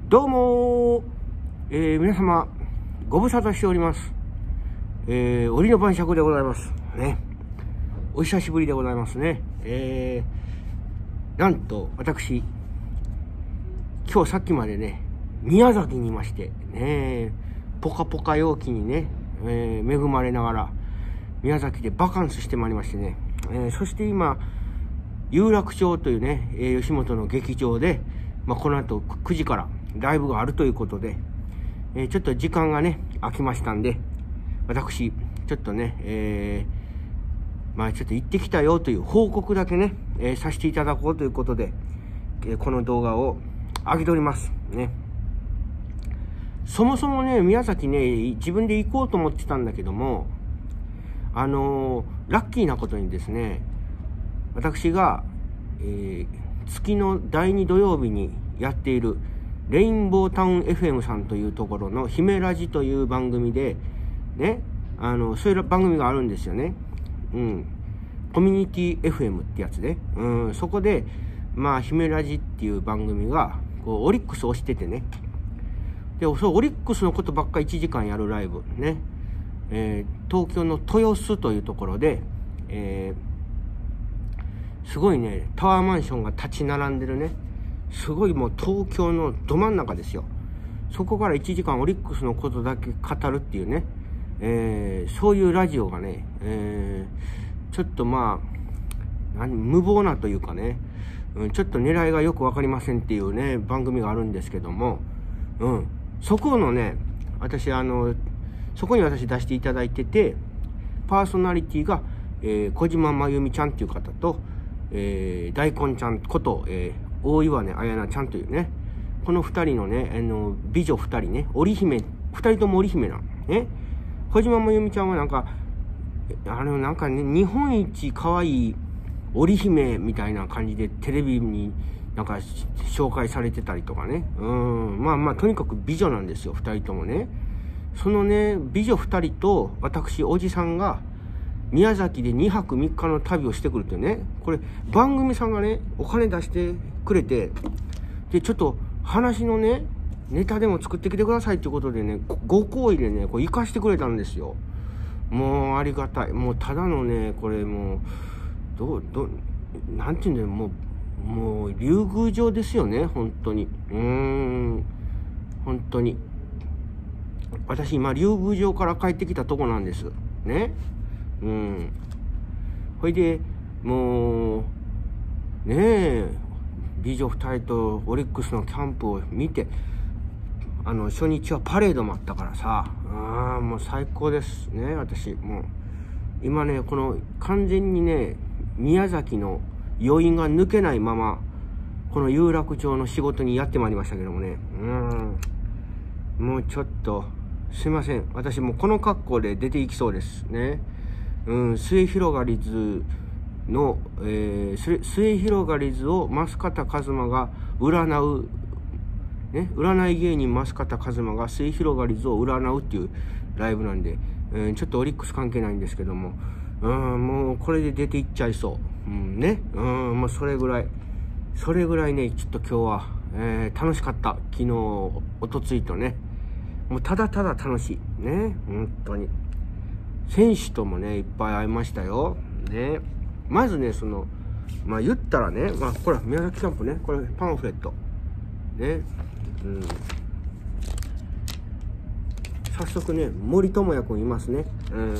どうも皆様、ご無沙汰しております。折の晩酌でございます。ね。お久しぶりでございますね。なんと、私、今日さっきまでね、宮崎にいまして、ね、ポカポカ陽気にね、恵まれながら、宮崎でバカンスしてまいりましてね、そして今、有楽町というね、吉本の劇場で、この後9時からライブがあるということで、ちょっと時間がね、空きましたんで、私、ちょっとね、ちょっと行ってきたよという報告だけね、させていただこうということで、この動画を上げております。ね。そもそもね、宮崎ね、自分で行こうと思ってたんだけども、ラッキーなことにですね、私が、月の第2土曜日にやっているレインボータウン FM さんというところの姫ラジという番組で、ね、そういう番組があるんですよね。コミュニティ FM ってやつで、そこで、姫ラジっていう番組が、こう、オリックスを推しててね。で、そう、オリックスのことばっか1時間やるライブ、ね。東京の豊洲というところで、すごいね、タワーマンションが立ち並んでるね、すごいもう東京のど真ん中ですよ。そこから1時間オリックスのことだけ語るっていうね、そういうラジオがね、ちょっと無謀なというかね、ちょっと狙いがよくわかりませんっていうね、番組があるんですけども、そこのね、私そこに私出していただいてて、パーソナリティが、小島真由美ちゃんっていう方と、大根ちゃんこと、大岩根彩菜ちゃんというね、この二人のね、美女二人ね、織姫、二人とも織姫なの。ね。小島真由美ちゃんはなんかね、日本一可愛い織姫みたいな感じでテレビになんか紹介されてたりとかね。とにかく美女なんですよ、二人ともね。そのね、美女二人と私、おじさんが、宮崎で2泊3日の旅をしてくるっていうね。これ、番組さんがね、お金出してくれて、で、ちょっと話のね、ネタでも作ってきてくださいっていうことでね、ご好意でね、こう、行かしてくれたんですよ。もう、ありがたい。もう、ただのね、これもう、なんていうんだよ、もう、竜宮城ですよね、本当に。本当に。私、今、竜宮城から帰ってきたとこなんです。ね。ほいで、もう、ねえ、美女二人とオリックスのキャンプを見て、初日はパレードもあったからさ、もう最高ですね、私。もう、今ね、この完全にね、宮崎の余韻が抜けないまま、この有楽町の仕事にやってまいりましたけどもね、もうちょっと、すいません。私もうこの格好で出ていきそうですね。末広がりずの、末広がりずを増形一馬が占う、ね、占い芸人増形一馬が末広がりずを占うっていうライブなんで、ちょっとオリックス関係ないんですけども、もうこれで出ていっちゃいそう。もうそれぐらいね、ちょっと今日は、楽しかった。昨日、おとついとね。もうただただ楽しい。ね。本当に。選手ともね、いっぱい会いましたよ。ね。まずね、言ったらね、これ、宮崎キャンプね、これ、パンフレット。ね。早速ね、森友哉くんいますね。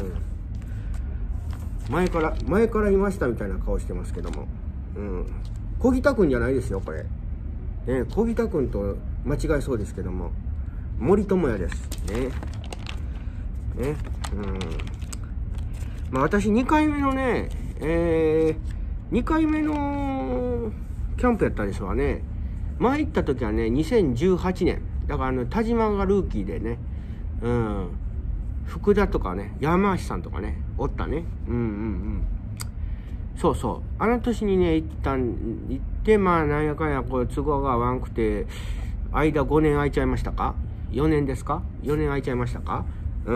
前からいましたみたいな顔してますけども。小木田くんじゃないですよ、これ。ね、小木田くんと間違いそうですけども、森友哉です。ね。私2回目のね、2回目のキャンプやったんですわね。前行った時はね、2018年。だから田島がルーキーでね、福田とかね、山橋さんとかね、おったね。そうそう。あの年にね、行って、なんやかんや、こう、都合が合わんくて、間5年空いちゃいましたか？ 4 年ですか？ 4 年空いちゃいましたか？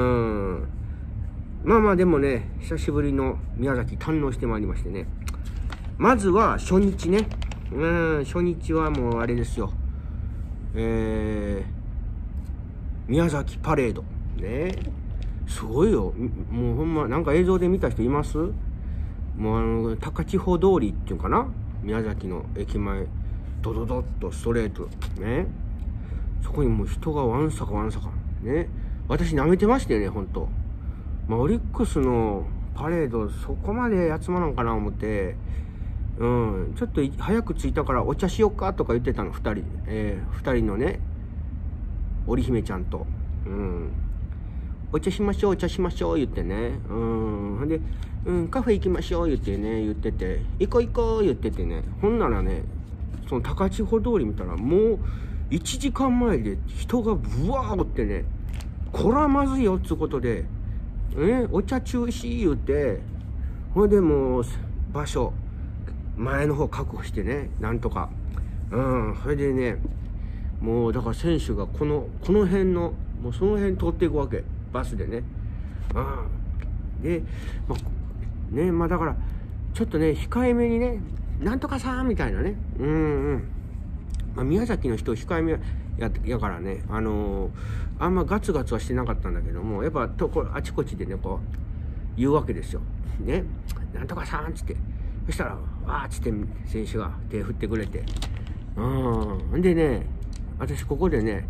でもね、久しぶりの宮崎堪能してまいりましてね。まずは初日ね。初日はもうあれですよ。 宮崎パレード。ね。すごいよ。もうほんま、なんか映像で見た人います？もう高千穂通りっていうかな、宮崎の駅前、ドドドッとストレート。ね。そこにもう人がわんさかわんさか。ね。私舐めてましたよね、ほんと。まあ、オリックスのパレード、そこまで集まらんかな思って、ちょっと早く着いたからお茶しよっかとか言ってたの、二人のね、織姫ちゃんと。お茶しましょう、お茶しましょう、言ってね。ほんで、カフェ行きましょう、言ってて、行こう行こう、言っててね。ほんならね、その高千穂通り見たら、もう、1時間前で人がブワーおってね、こらまずいよっつうことで、お茶中止言うて、ほんでもう、場所、前の方確保してね、なんとか。それでね、もうだから選手がこの辺の、もうその辺通っていくわけ。バスでね。で、まあだから、ちょっとね、控えめにね、なんとかさんみたいなね。まあ、宮崎の人控えめやからね、あんまガツガツはしてなかったんだけども、やっぱあちこちでね、こう、言うわけですよ。ね。なんとかさんっつって。そしたら、わーっつって選手が手振ってくれて。んでね、私ここでね、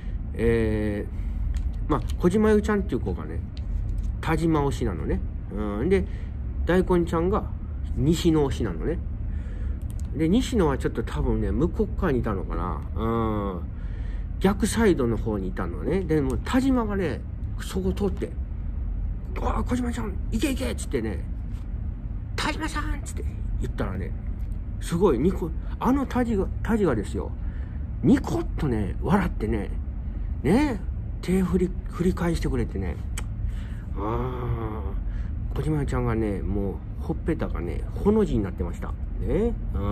まあ、小島優ちゃんっていう子がね、田島推しなのね。で、大根ちゃんが西野推しなのね。で、西野はちょっと多分ね、向こう側にいたのかな。逆サイドの方にいたのね。で、もう田島がね、そこ通って、小島ちゃん、行け行けっつってね、田島さんっつって言ったらね、すごい、田地がですよ、ニコッとね、笑ってね、手振り返してくれてね、小島ちゃんがね、もう、ほっぺたがね、ほの字になってました。ね。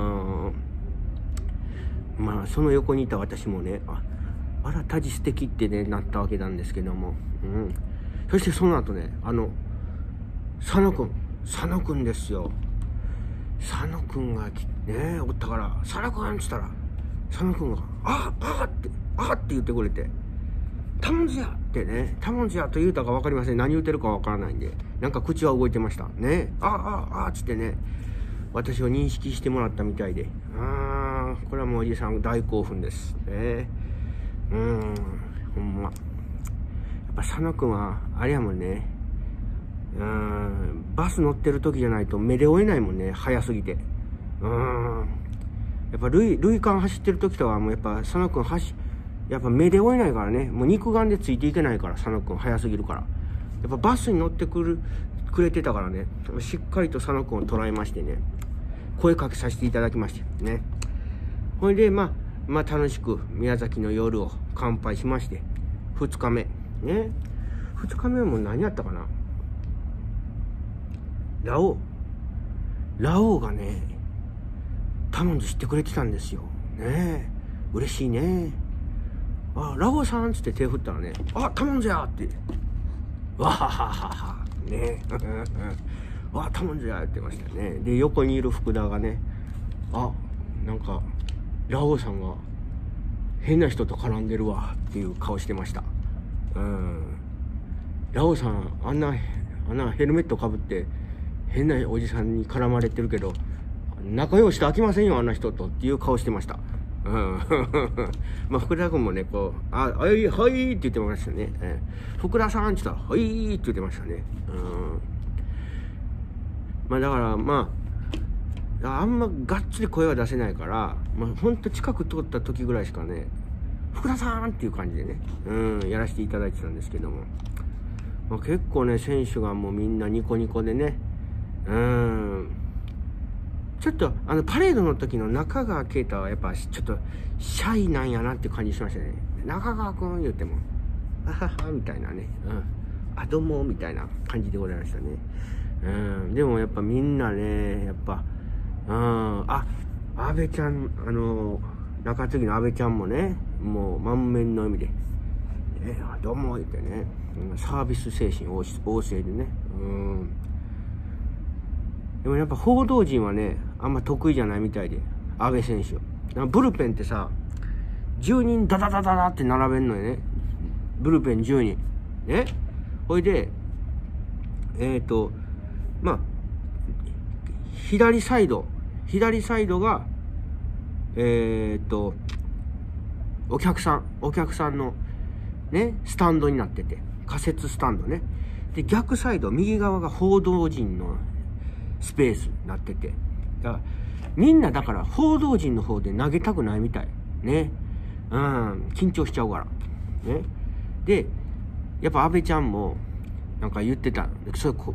まあ、その横にいた私もね、あら、田地素敵ってね、なったわけなんですけども。そしてその後ね、佐野くんですよ。佐野くんがね、おったから、佐野くんっつったら、佐野くんが、あって言ってくれて、タモンズやってね、タモンズやと言うたか分かりません。何言うてるか分からないんで、なんか口は動いてました。ね。つってね、私を認識してもらったみたいで、これはもうおじさん大興奮です。ほんま。やっぱ佐野くんは、あれやもんね、バス乗ってる時じゃないと目で追えないもんね、早すぎて。やっぱ類間走ってる時とはもうやっぱ佐野くんやっぱ目で追えないからね、もう肉眼でついていけないから、佐野くん早すぎるから。やっぱバスに乗ってくれてたからね、しっかりと佐野くんを捉えましてね、声かけさせていただきましてね。ほいでまあ楽しく宮崎の夜を乾杯しまして、2日目ね。2日目はもう何やったかな、ラオウがね、タモンズ知ってくれてたんですよ。ね。嬉しいね。ラオウさんっつって手振ったらね、タモンズやって。わはははは。ね。タモンズやってましたね。で、横にいる福田がね、なんか、ラオウさんが変な人と絡んでるわっていう顔してました。ラオウさん、あんなヘルメットかぶって、変なおじさんに絡まれてるけど、仲良しと飽きませんよ、あんな人とっていう顔してました。まあ、福田君もね、こう、はいって言ってましたね。福田さんって言ったら、はいって言ってましたね。まあ、だから、あんまがっつり声は出せないから、ほんと近く通った時ぐらいしかね、福田さんっていう感じでね、やらせていただいてたんですけども。結構ね、選手がもうみんなニコニコでね、ちょっとパレードの時の中川圭太はやっぱちょっとシャイなんやなっていう感じしましたね。中川くん言っても、あははみたいなね、どうもみたいな感じでございましたね。でもやっぱみんなね、やっぱ、安倍ちゃん、中継ぎの安倍ちゃんもね、もう満面の笑みで、どうも言ってね、サービス精神旺盛でね、でもやっぱ報道陣はね、あんま得意じゃないみたいで、安倍選手。ブルペンってさ、 10人ダダダダダって並べんのよね。ブルペン10人。ね。ほいで、まあ、左サイドが、お客さんの、ね、スタンドになってて、仮設スタンドね。で、逆サイド、右側が報道陣のスペースになってて。だからみんなだから報道陣の方で投げたくないみたい。ね。緊張しちゃうから。ね。で、やっぱ安倍ちゃんも、なんか言ってた。それコ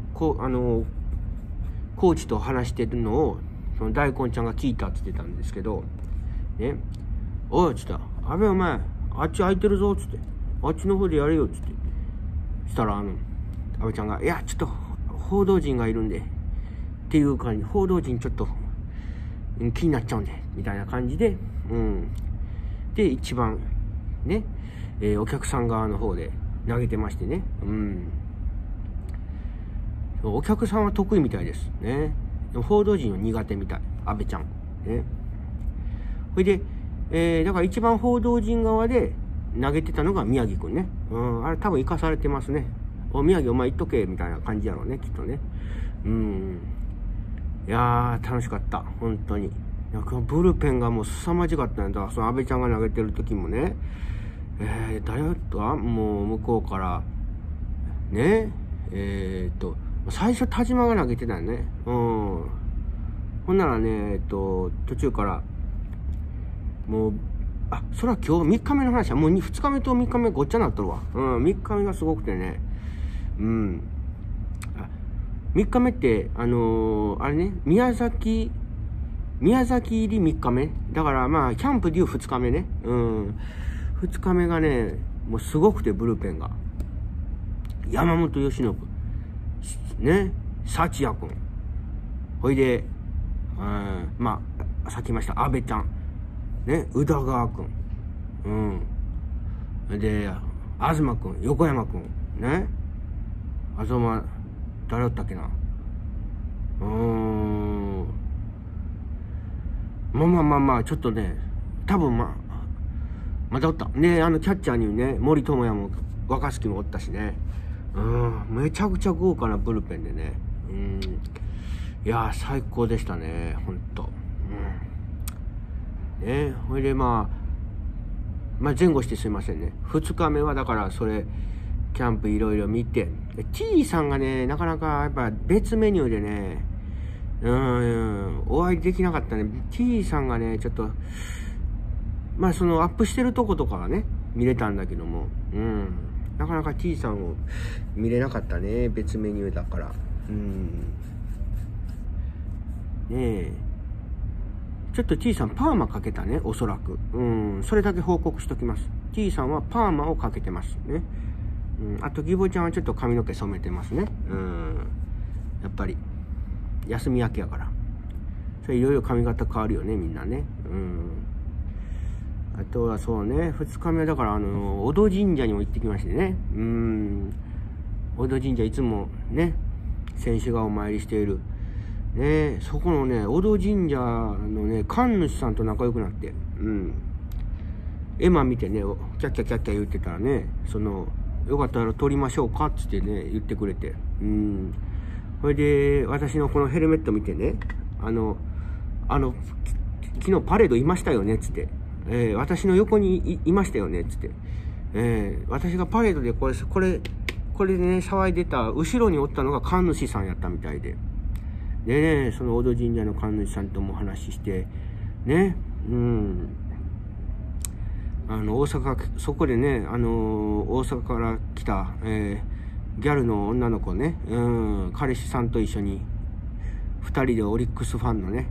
ーチと話してるのを、その大根ちゃんが聞いたって言ってたんですけど、ね。おい、つった。安倍お前、あっち空いてるぞ、つって。あっちの方でやれよ、つって。したら、安倍ちゃんが、いや、ちょっと、報道陣がいるんで、っていう感じ、報道陣ちょっと、気になっちゃうんで、みたいな感じで、で、一番、ね、お客さん側の方で投げてましてね、お客さんは得意みたいですね。報道陣は苦手みたい、安倍ちゃん。ね。それで、だから一番報道陣側で投げてたのが宮城くんね。あれ多分生かされてますね。宮城お前行っとけ、みたいな感じやろうね、きっとね。いやー、楽しかった。本当に。なんかブルペンがもう凄まじかったんだ。その安倍ちゃんが投げてる時もね。誰だったもう向こうから、ね。最初田島が投げてたよね。ほんならね、途中から、もう、それは今日3日目の話は、もう2日目と3日目ごっちゃになっとるわ。3日目がすごくてね。3日目って、あれね、宮崎入り3日目だからまあ、キャンプでいう2日目ね。2日目がね、もうすごくて、ブルペンが。山本由伸。ね、幸也くん。ほいで、まあ、さっき言いました、安倍ちゃん。ね、宇田川くん。で、東くん、横山くん。ね。誰だったっけな。まあ、ちょっとね、多分まだおった。ね、キャッチャーにね、森友哉も若槻もおったしね。めちゃくちゃ豪華なブルペンでね。いやー、最高でしたね、ほんと。ね、ほいでまあ前後してすいませんね。2日目はだからそれ、キャンプいろいろ見て、T さんがね、なかなかやっぱ別メニューでね、お会いできなかったね。T さんがね、ちょっと、まあそのアップしてるとことかはね、見れたんだけども、なかなか T さんを見れなかったね、別メニューだから。ねえ。ちょっと T さんパーマかけたね、おそらく。それだけ報告しときます。T さんはパーマをかけてますね。あと、ギボちゃんはちょっと髪の毛染めてますね。やっぱり、休み明けやから。それいろいろ髪型変わるよね、みんなね。あとはそうね、2日目だから、小戸神社にも行ってきましてね。小戸神社いつもね、選手がお参りしている。ね、そこのね、小戸神社のね、神主さんと仲良くなって、絵馬見てね、キャッキャキャッキャ言ってたらね、よかったら撮りましょうかっつってね、言ってくれて。それで、私のこのヘルメット見てね、昨日パレードいましたよねっつって、私の横に いましたよねっつって、私がパレードでこれでね、騒いでた、後ろにおったのが神主さんやったみたいで。でね、その小戸神社の神主さんともお話しして、ね、そこでね、大阪から来た、ギャルの女の子ね、彼氏さんと一緒に、2人でオリックスファンのね、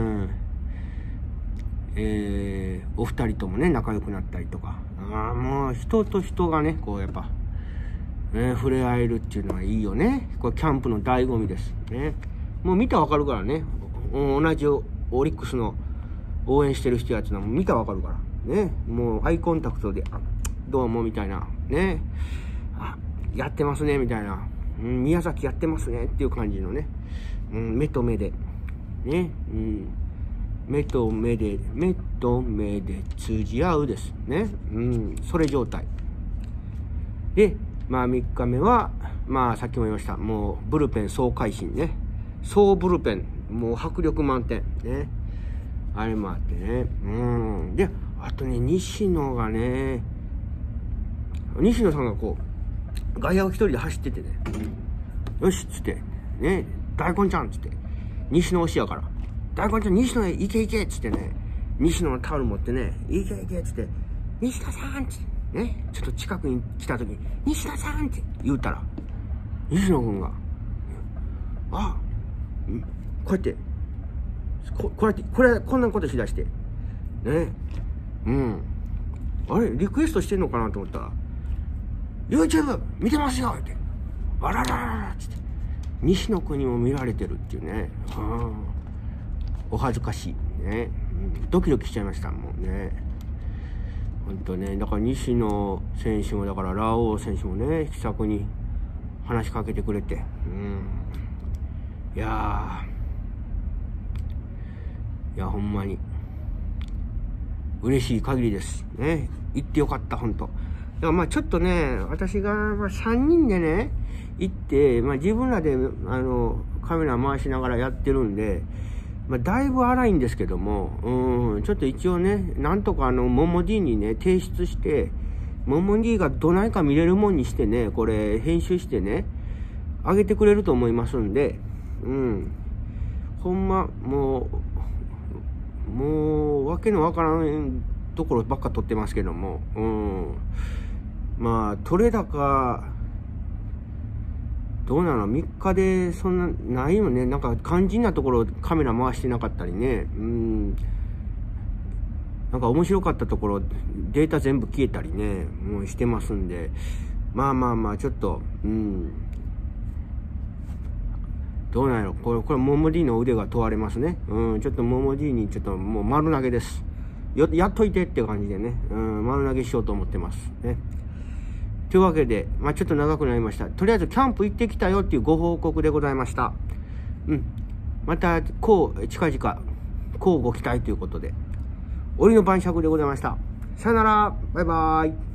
お二人ともね、仲良くなったりとか、もう人と人がね、こうやっぱ、触れ合えるっていうのはいいよね。これキャンプの醍醐味ですね。もう見たらわかるからね。同じオリックスの応援してる人やつのも見たらわかるから。ね。もうアイコンタクトで、どうもみたいな。ね。やってますね、みたいな。宮崎やってますね、っていう感じのね。目と目で。ね。 目と目で通じ合うですね。それ状態。で、まあ3日目は、まあさっきも言いました。もうブルペン総会心ね。総ブルペン。もう迫力満点。ね。あれもあってね。で、あとね、西野がね、西野さんがこう、外野を一人で走っててね、よしっつって、ね、大根ちゃんっつって、西野推しやから、大根ちゃん西野へ行け行けっつってね、西野のタオル持ってね、行け行けっつって、西野さんっつって、ね、ちょっと近くに来た時に、西野さんって言うたら、西野君が、あ、こうやって、こんなことしだして、ね、あれ、リクエストしてんのかなと思ったら、YouTube 見てますよって。あららららって。西野君にも見られてるっていうね。お恥ずかしい。ね。ドキドキしちゃいました。もうね。ほんとね。だから西野選手も、だからラオウ選手もね、気さくに話しかけてくれて。いやほんまに。嬉しい限りです。ね。行ってよかった、ほんと。だからまあちょっとね、私が3人でね、行って、まあ自分らで、カメラ回しながらやってるんで、まあだいぶ荒いんですけども、ちょっと一応ね、なんとかモモ D にね、提出して、モモ D がどないか見れるもんにしてね、これ編集してね、上げてくれると思いますんで、ほんま、もう、わけのわからんところばっか撮ってますけども、まあ、取れ高、どうなの ?3 日でそんな、ないよね。なんか肝心なところカメラ回してなかったりね。なんか面白かったところ、データ全部消えたりね、もうしてますんで。まあ、ちょっと、どうなんやろこれ、モモ D の腕が問われますね。ちょっとモモ D にちょっともう丸投げです。やっといてっていう感じでね、丸投げしようと思ってます。ね。というわけで、まあちょっと長くなりました。とりあえずキャンプ行ってきたよっていうご報告でございました。また、近々、ご期待ということで、折の晩酌でございました。さよなら、バイバーイ。